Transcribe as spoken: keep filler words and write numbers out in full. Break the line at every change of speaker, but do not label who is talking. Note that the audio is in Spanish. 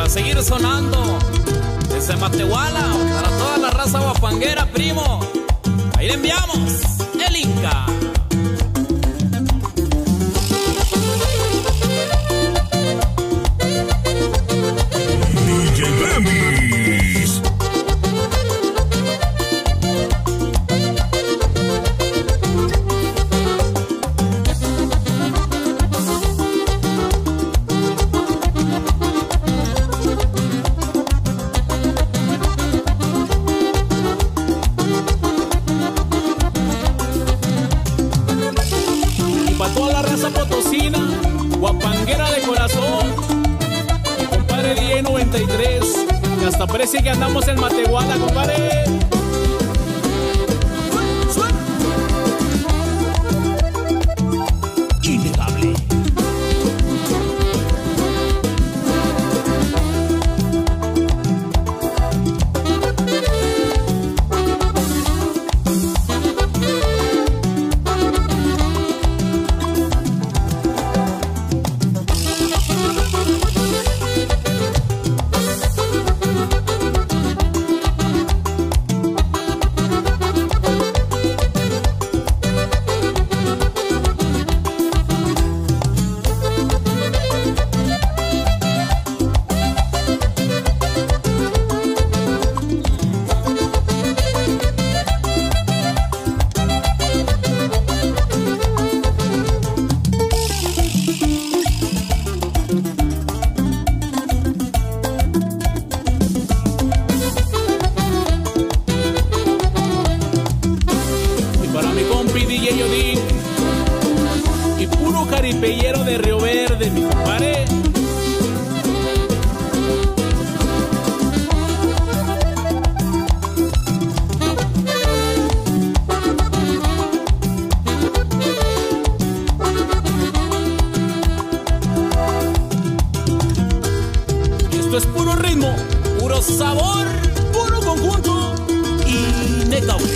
para seguir sonando desde Matehuala para toda la raza guapanguera, primo. Ahí le enviamos el Inca.
D J Bambis.
Pa' toda la raza potosina, guapanguera de corazón, mi compadre diez noventa y tres, que hasta parece que andamos en Matehuala, compadre.
Innegable.
D J Odín y puro caripellero de Río Verde, mi compadre. Esto es puro ritmo, puro sabor, puro conjunto innegable.